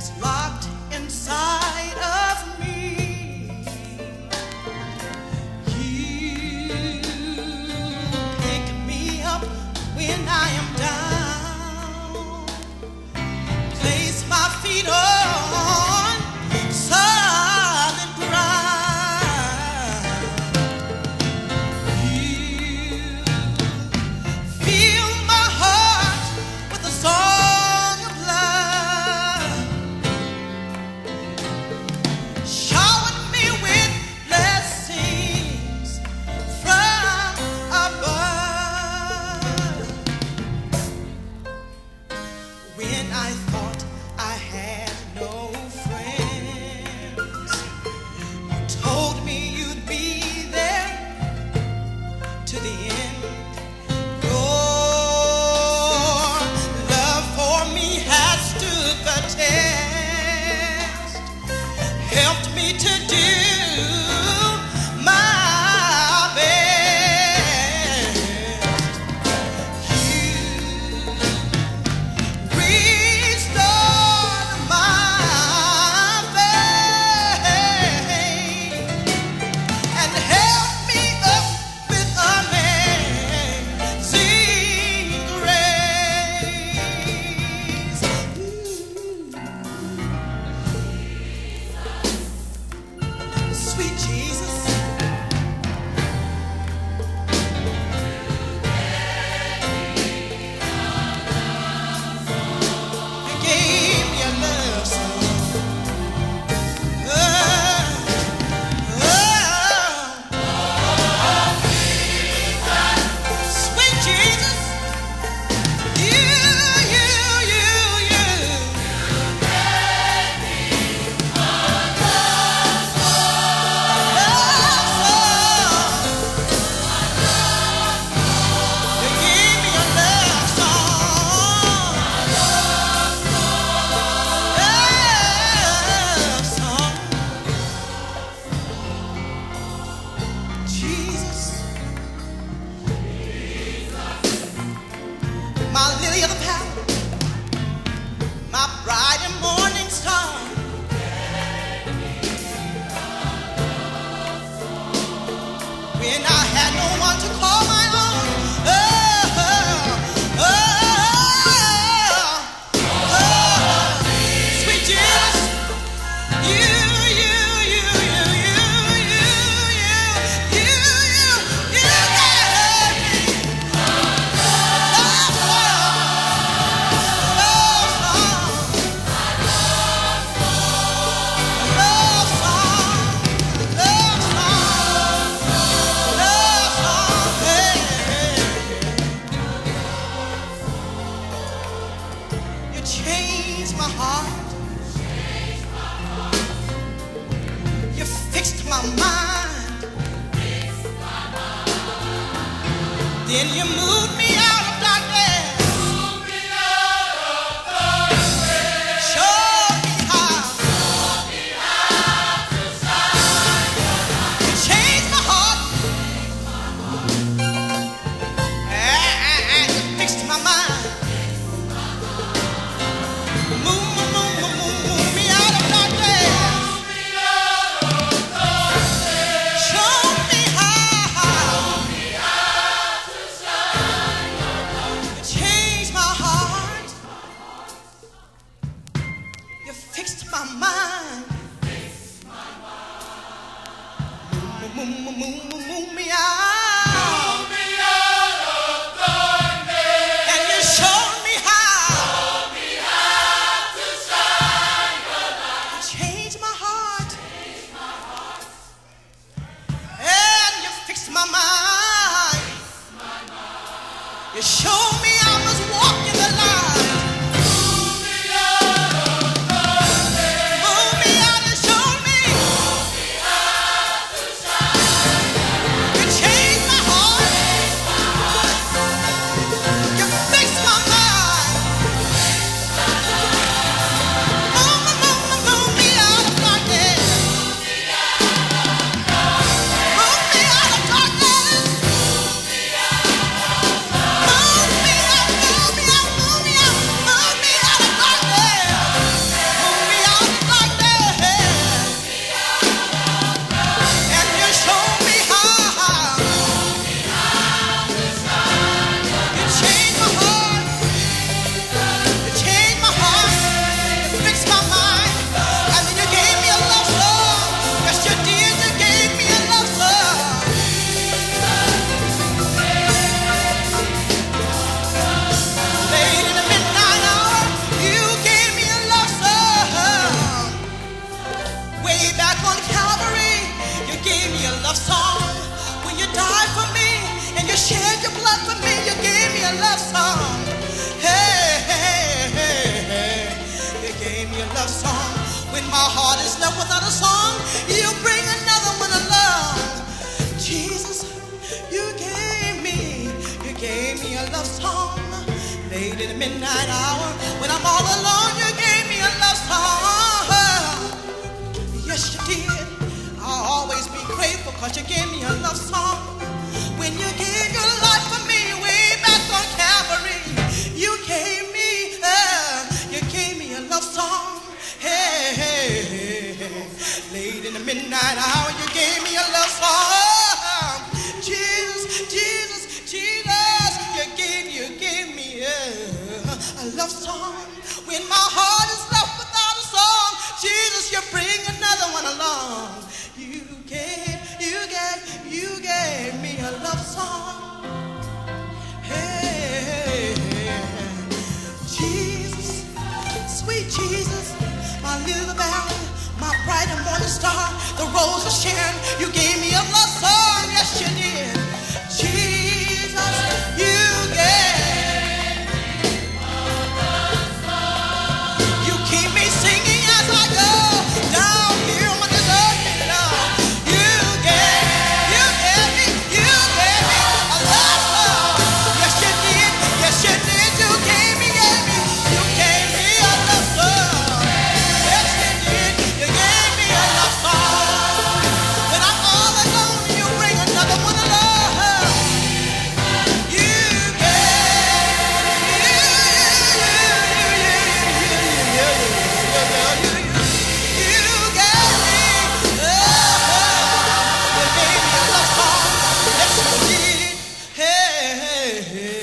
locked inside of me. You pick me up when I am down, place my feet on solid ground. You fill my heart with a song of love, showered me with blessings from above. When I thought I had no friends, you told me you'd be there to the end. Your love for me has stood the test, helped me to do my best. You restored my faith and helped me up with amazing grace. Sweet Jesus, you gave me a love song. Oh, sweet Jesus, you my lily of the valley, my bright and morning star. When I had no one to call my own, sweet Jesus, you changed my heart. You fixed my mind. Then you moved me out of darkness. Showed me how. You changed my heart. And you fixed my mind. Move me out of darkness. Show me how. You changed my heart. You fixed my mind. Move me out. And you showed me how. You changed my heart. And you fixed my mind. You showed me I was walking the line. Move me out and show me. You changed gave me a love song. When my heart is left without a song, you bring another one along. Jesus, you gave me a love song. Late in the midnight hour, when I'm all alone, you gave me a love song. Yes, you did. I'll always be grateful because you gave me a love song. When you gave your life for me way back on Calvary, you gave me a love song. Hey, hey, hey, hey. Late in the midnight hour, you gave me a love song. Jesus, Jesus, Jesus, you gave me a love song. When my heart is left without a song, Jesus, you bring another one along. You gave me a love song. Hey, Jesus, sweet Jesus, my little valley, my bright and morning star, the rose of Sharon, you gave me a love song. Yes, you did. Jesus, you gave me a love song. You keep me singing as I go down here on this earth, Lord. You gave me a love song. Yes, you did. Yes, you did. You gave me a love song. Yes, you did. You gave me a love song. When I'm all alone, you bring another one along. You gave me a love song. Yes, you did. Hey, hey, hey.